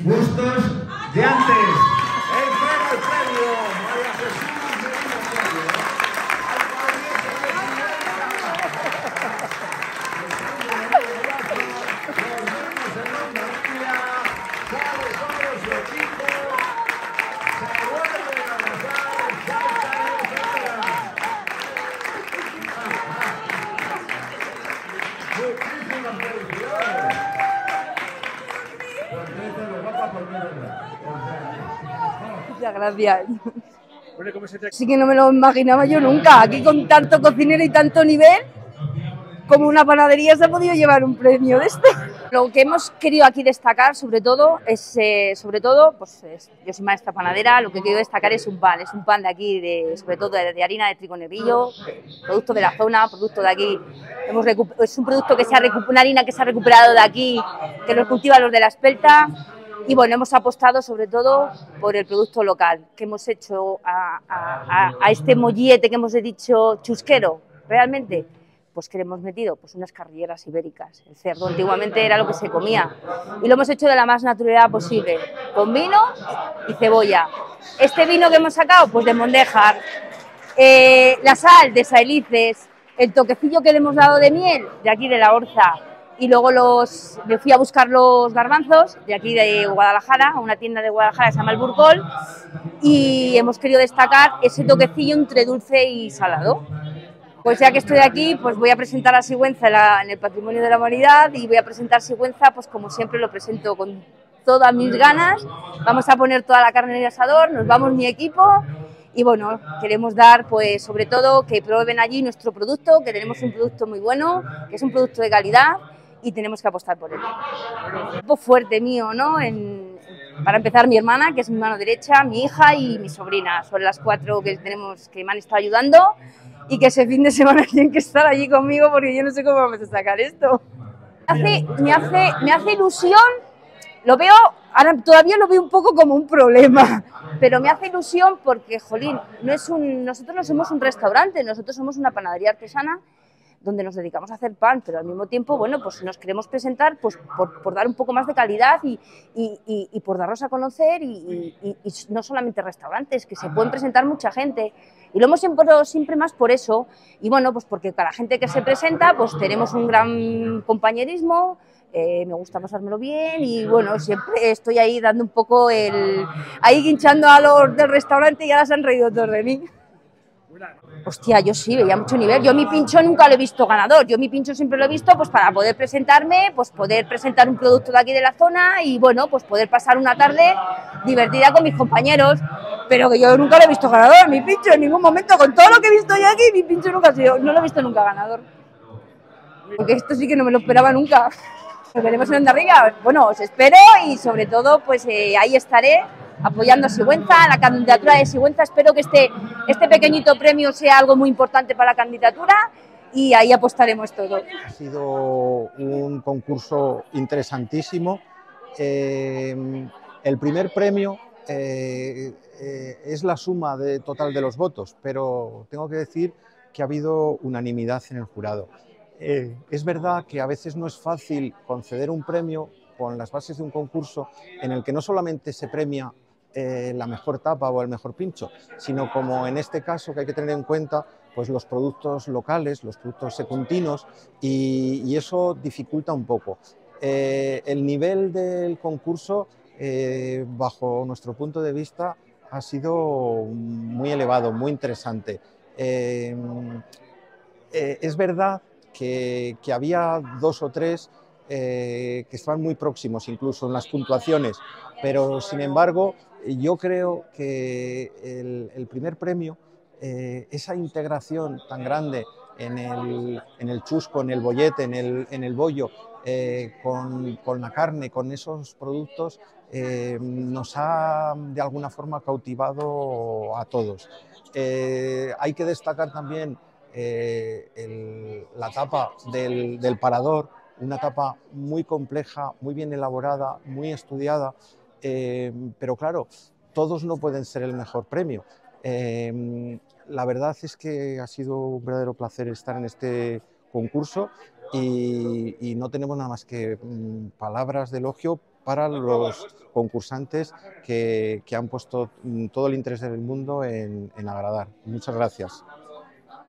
gustos de antes. Entrega el premio, María Jesús Medina Calle. Muchas gracias. Sí que no me lo imaginaba yo nunca. Aquí con tanto cocinero y tanto nivel, como una panadería se ha podido llevar un premio de este. Lo que hemos querido aquí destacar, sobre todo, yo soy maestra panadera, lo que he querido destacar es un pan de aquí, sobre todo de harina de trigo negrillo, producto de la zona, producto de aquí. Es un producto una harina que se ha recuperado de aquí, que nos cultivan los de la Espelta. Y bueno, hemos apostado sobre todo por el producto local, que hemos hecho a este mollete que hemos dicho chusquero, realmente, pues que le hemos metido pues unas carrilleras ibéricas. El cerdo antiguamente era lo que se comía y lo hemos hecho de la más naturalidad posible, con vino y cebolla. Este vino que hemos sacado, pues de Mondejar, la sal de Saelices, el toquecillo que le hemos dado de miel de aquí de la Orza. Y luego me fui a buscar los garbanzos de aquí de Guadalajara, a una tienda de Guadalajara que se llama El Burcol, y hemos querido destacar ese toquecillo entre dulce y salado. Pues ya que estoy aquí, pues voy a presentar a Sigüenza en el Patrimonio de la Humanidad y voy a presentar Sigüenza, pues como siempre lo presento con todas mis ganas. Vamos a poner toda la carne en el asador, nos vamos mi equipo y bueno, queremos dar pues sobre todo que prueben allí nuestro producto, que tenemos un producto muy bueno, que es un producto de calidad y tenemos que apostar por él. Un poco fuerte mío, ¿no? Para empezar, mi hermana, que es mi mano derecha, mi hija y mi sobrina. Son las 4 que me han estado ayudando y que ese fin de semana tienen que estar allí conmigo porque yo no sé cómo vamos a sacar esto. Me hace ilusión, ahora todavía lo veo un poco como un problema, pero me hace ilusión porque, jolín, nosotros no somos un restaurante, nosotros somos una panadería artesana donde nos dedicamos a hacer pan, pero al mismo tiempo, bueno, pues nos queremos presentar pues, por dar un poco más de calidad y por darnos a conocer y no solamente restaurantes, que se pueden presentar mucha gente. Y lo hemos hecho siempre más por eso, y bueno, pues porque para la gente que se presenta, pues tenemos un gran compañerismo, me gusta pasármelo bien y bueno, siempre estoy ahí dando un poco ahí guinchando a los del restaurante y ahora se han reído todos de mí. Hostia, yo sí, veía mucho nivel. Yo mi pincho nunca lo he visto ganador. Yo mi pincho siempre lo he visto pues para poder presentarme, pues poder presentar un producto de aquí de la zona y bueno, pues poder pasar una tarde divertida con mis compañeros. Pero que yo nunca lo he visto ganador, mi pincho en ningún momento. Con todo lo que he visto yo aquí, mi pincho nunca ha sido, no lo he visto nunca ganador. Porque esto sí que no me lo esperaba nunca. Nos veremos en Ondarriga. Bueno, os espero y sobre todo pues ahí estaré apoyando a Sigüenza, la candidatura de Sigüenza. Espero que este pequeñito premio sea algo muy importante para la candidatura y ahí apostaremos todo. Ha sido un concurso interesantísimo. El primer premio es la suma total de los votos, pero tengo que decir que ha habido unanimidad en el jurado. Es verdad que a veces no es fácil conceder un premio con las bases de un concurso en el que no solamente se premia la mejor tapa o el mejor pincho, sino como en este caso que hay que tener en cuenta pues los productos locales, los productos secundinos y eso dificulta un poco. El nivel del concurso, bajo nuestro punto de vista, ha sido muy elevado, muy interesante. Es verdad que había 2 o 3 que estaban muy próximos incluso en las puntuaciones, pero sin embargo yo creo que el primer premio, esa integración tan grande en el chusco, en el bollete, en el bollo, con la carne, con esos productos, nos ha de alguna forma cautivado a todos. Hay que destacar también la tapa del parador, una tapa muy compleja, muy bien elaborada, muy estudiada, pero claro, todos no pueden ser el mejor premio. La verdad es que ha sido un verdadero placer estar en este concurso y no tenemos nada más que palabras de elogio para los concursantes que han puesto todo el interés del mundo en agradar. Muchas gracias.